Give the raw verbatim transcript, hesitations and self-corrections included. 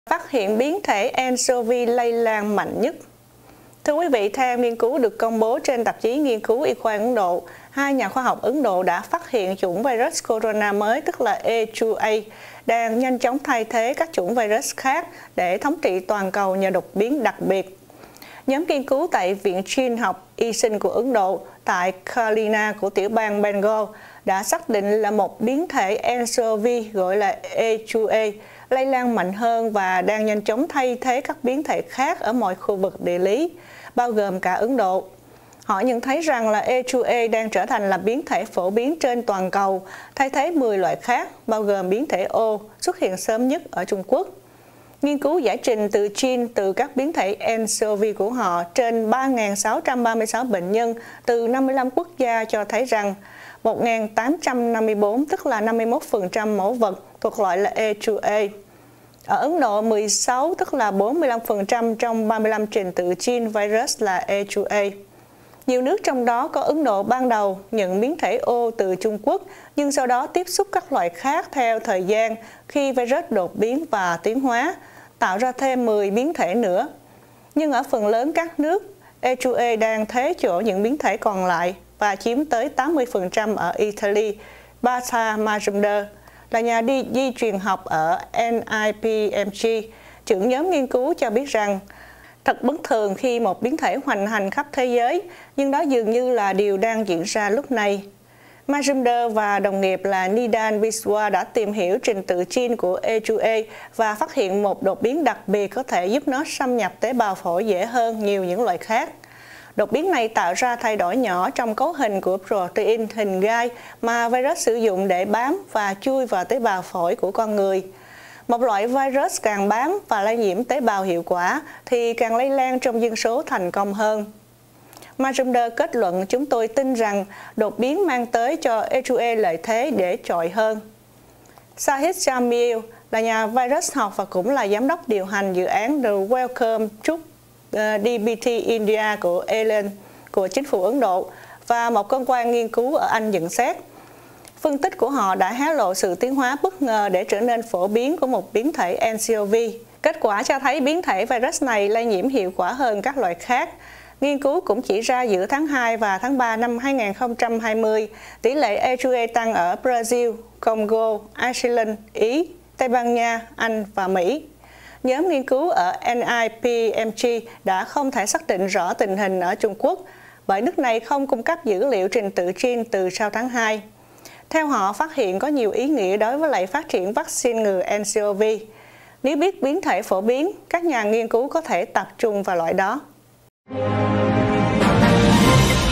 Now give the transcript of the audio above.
Phát hiện biến thể anchovy lây lan mạnh nhất. Thưa quý vị, theo nghiên cứu được công bố trên tạp chí nghiên cứu y khoa Ấn Độ, hai nhà khoa học Ấn Độ đã phát hiện chủng virus corona mới, tức là A hai A, đang nhanh chóng thay thế các chủng virus khác để thống trị toàn cầu nhờ đột biến đặc biệt. Nhóm nghiên cứu tại Viện Gene học y sinh của Ấn Độ tại Kalina của tiểu bang Bengal đã xác định là một biến thể anchovy gọi là A hai A lây lan mạnh hơn và đang nhanh chóng thay thế các biến thể khác ở mọi khu vực địa lý, bao gồm cả Ấn Độ. Họ nhận thấy rằng là A hai A đang trở thành là biến thể phổ biến trên toàn cầu, thay thế mười loại khác, bao gồm biến thể O xuất hiện sớm nhất ở Trung Quốc. Nghiên cứu giải trình từ gene từ các biến thể anchovy của họ trên ba nghìn sáu trăm ba mươi sáu bệnh nhân từ năm mươi lăm quốc gia cho thấy rằng một nghìn tám trăm năm mươi tư, tức là năm mươi mốt phần trăm mẫu vật thuộc loại là A hai A. Ở Ấn Độ, mười sáu, tức là bốn mươi lăm phần trăm trong ba mươi lăm trình tự gene virus là A hai A. Nhiều nước trong đó có Ấn Độ ban đầu nhận biến thể O từ Trung Quốc, nhưng sau đó tiếp xúc các loại khác theo thời gian khi virus đột biến và tiến hóa, tạo ra thêm mười biến thể nữa. Nhưng ở phần lớn các nước, A hai A đang thế chỗ những biến thể còn lại và chiếm tới tám mươi phần trăm ở Italy. Bata Majumder là nhà đi di truyền học ở N I P M G, trưởng nhóm nghiên cứu cho biết rằng thật bất thường khi một biến thể hoành hành khắp thế giới, nhưng đó dường như là điều đang diễn ra lúc này. Majumder và đồng nghiệp là Nidan Biswa đã tìm hiểu trình tự gene của A hai A và phát hiện một đột biến đặc biệt có thể giúp nó xâm nhập tế bào phổi dễ hơn nhiều những loại khác. Đột biến này tạo ra thay đổi nhỏ trong cấu hình của protein hình gai mà virus sử dụng để bám và chui vào tế bào phổi của con người. Một loại virus càng bám và lây nhiễm tế bào hiệu quả thì càng lây lan trong dân số thành công hơn. Majumder kết luận, chúng tôi tin rằng đột biến mang tới cho A hai A lợi thế để chọi hơn. Sahid Jamil là nhà virus học và cũng là giám đốc điều hành dự án The Wellcome Trust D B T India của Ellen của chính phủ Ấn Độ và một cơ quan nghiên cứu ở Anh nhận xét. Phân tích của họ đã hé lộ sự tiến hóa bất ngờ để trở nên phổ biến của một biến thể anchovy. Kết quả cho thấy biến thể virus này lây nhiễm hiệu quả hơn các loại khác. Nghiên cứu cũng chỉ ra giữa tháng hai và tháng ba năm hai nghìn không trăm hai mươi, tỷ lệ A hai A tăng ở Brazil, Congo, Iceland, Ý, Tây Ban Nha, Anh và Mỹ. Nhóm nghiên cứu ở N I P M G đã không thể xác định rõ tình hình ở Trung Quốc, bởi nước này không cung cấp dữ liệu trình tự gene từ sau tháng hai. Theo họ, phát hiện có nhiều ý nghĩa đối với lại phát triển vaccine ngừa anchovy. Nếu biết biến thể phổ biến, các nhà nghiên cứu có thể tập trung vào loại đó.